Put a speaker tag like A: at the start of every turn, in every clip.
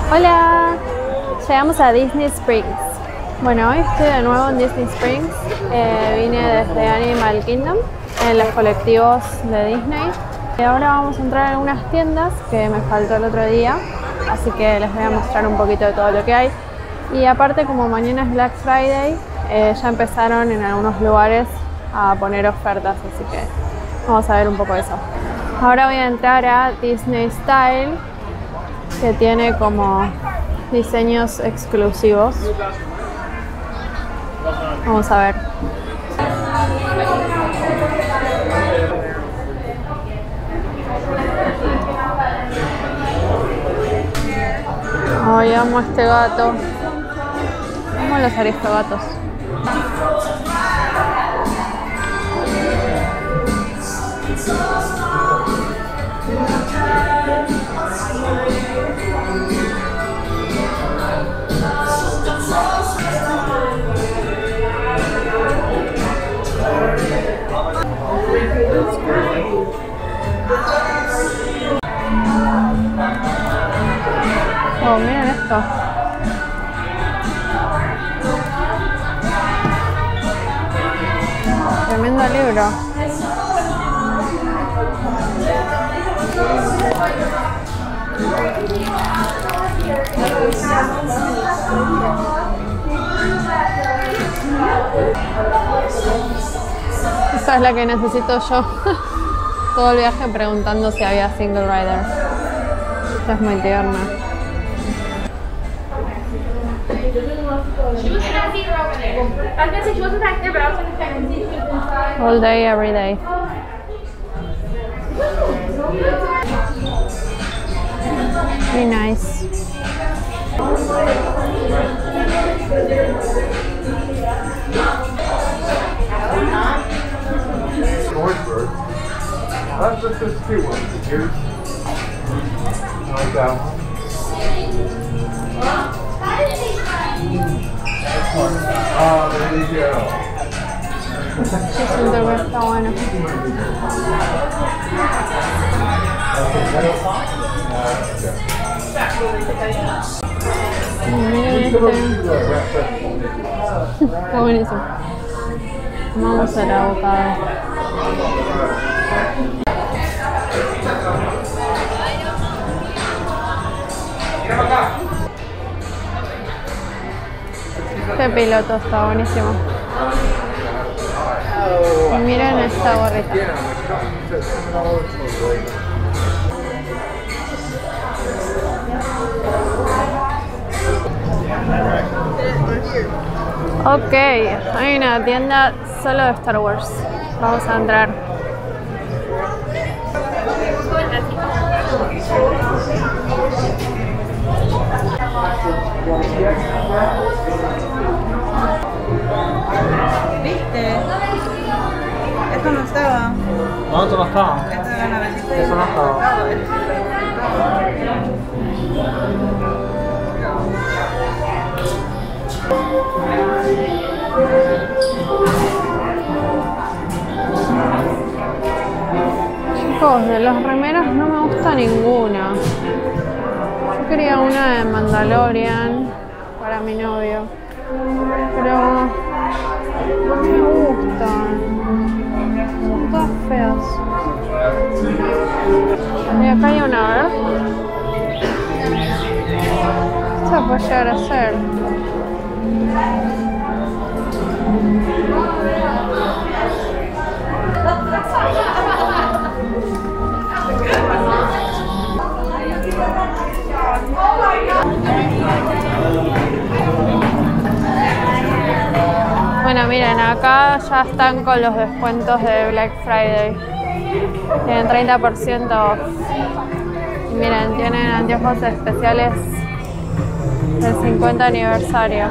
A: Hola, llegamos a Disney Springs. Bueno, hoy estoy de nuevo en Disney Springs. Vine desde Animal Kingdom en los colectivos de Disney. Y ahora vamos a entrar en algunas tiendas que me faltó el otro día, así que les voy a mostrar un poquito de todo lo que hay. Y aparte, como mañana es Black Friday, ya empezaron en algunos lugares a poner ofertas, así que vamos a ver un poco de eso. Ahora voy a entrar a Disney Style, que tiene como diseños exclusivos. Vamos a ver. Ay, amo a este gato. Amo los aristogatos. Oh, miren esto. Tremendo libro. Esta es la que necesito yo. Todo el viaje preguntando si había single rider. Esta es muy tierna. All day, every day. Very nice.
B: That's just this cute one. Here's like that one. Oh, there you go.
A: Siento que está bueno. Miren este. Está buenísimo. Vamos al avocado. Este piloto está buenísimo. Y miren esta gorrita. Ok, hay una tienda solo de Star Wars. Vamos a entrar.
C: ¿Viste? Esto no estaba.
B: No, esto no estaba.
C: Esto era la receta.
B: Eso no estaba.
A: Chicos, de los remeros no me gusta ninguna. Yo quería una de Mandalorian para mi novio, pero no me gustan. Son todas feas. Y acá hay una, a ver. Esta puede llegar a ser. Bueno, miren, acá ya están con los descuentos de Black Friday. Tienen 30% off. Y miren, tienen anteojos especiales del 50 aniversario.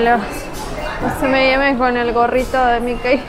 A: los M&M con el gorrito de Mickey.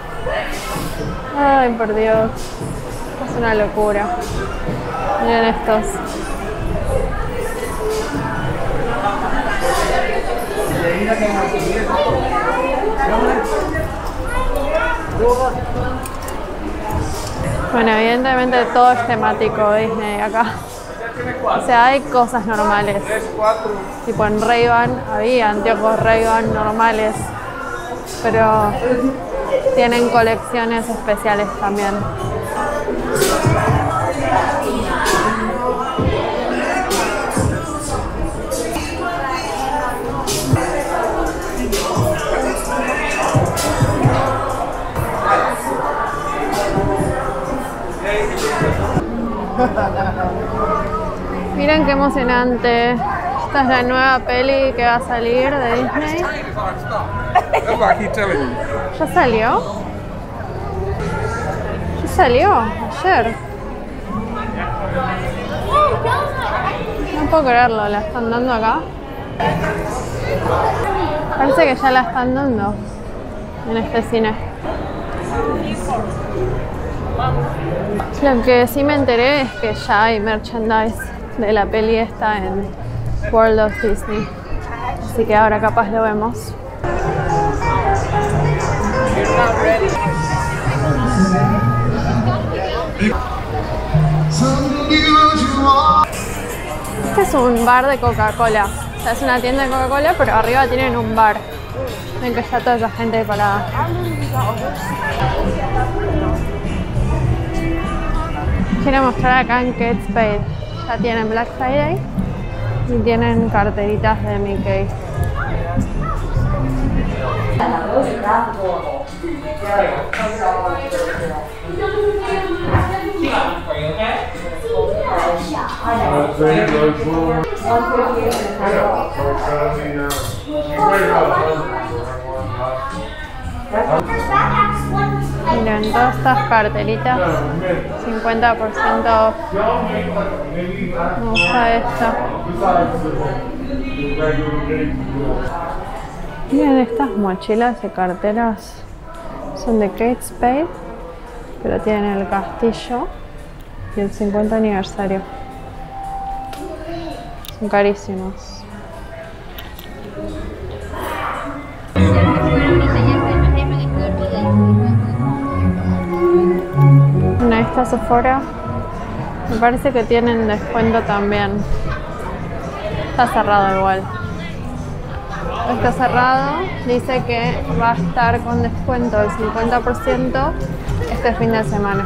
A: Ay, por Dios. Es una locura. Miren estos. Bueno, evidentemente todo es temático Disney acá. O sea, hay cosas normales. Tipo en Ray-Ban había anteojos Ray-Ban normales, pero tienen colecciones especiales también. Miren qué emocionante. Esta es la nueva peli que va a salir de Disney. ¿Ya salió? ¿Ya salió? Ayer. No puedo creerlo, la están dando acá. Parece que ya la están dando en este cine. Lo que sí me enteré es que ya hay merchandise de la peli esta en World of Disney. Así que ahora capaz lo vemos. Este es un bar de Coca-Cola. O sea, es una tienda de Coca-Cola, pero arriba tienen un bar. Ven que está toda esa gente parada. Quiero mostrar acá en Kate Spade. Ya tienen Black Friday y tienen carteritas de Mickey. Miren, todas estas carteritas, 50% off. Me gusta esta. Miren, estas mochilas y carteras son de Kate Spade, pero tienen el castillo y el 50 aniversario. Son carísimos. Una esta Sephora, me parece que tienen descuento también. Está cerrado igual. Está cerrado, dice que va a estar con descuento del 50% este fin de semana.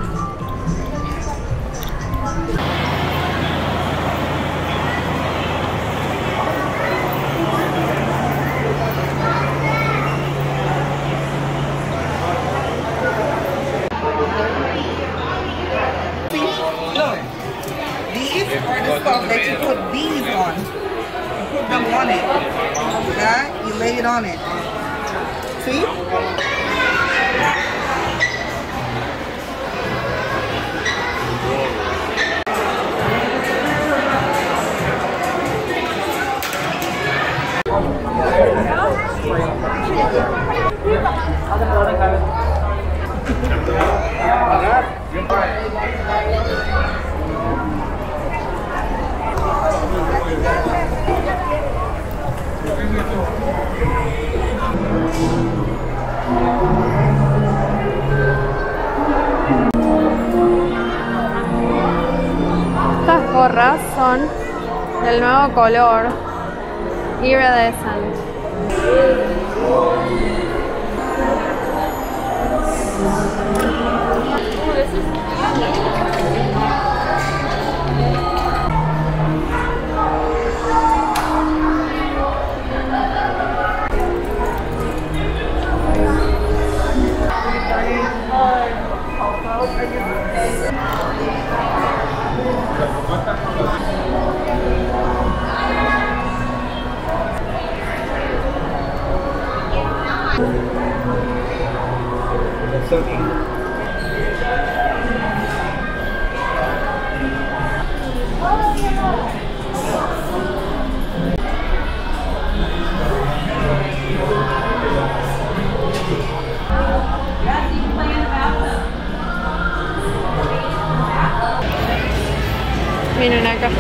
C: That you put bees on. You put them on it. Yeah? You lay it on it. See?
A: Estas gorras son del nuevo color Iridescent.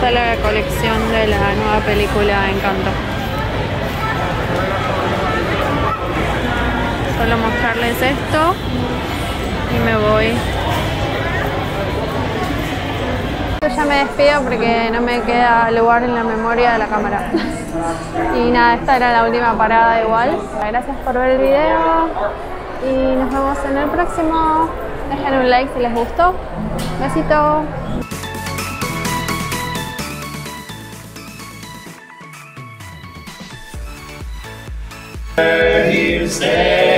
A: está la colección de la nueva película Encanto. Solo mostrarles esto y me voy. Yo ya me despido porque no me queda lugar en la memoria de la cámara. Y nada, esta era la última parada igual. Gracias por ver el video y nos vemos en el próximo. Dejen un like si les gustó. Besito.
D: Here to stay.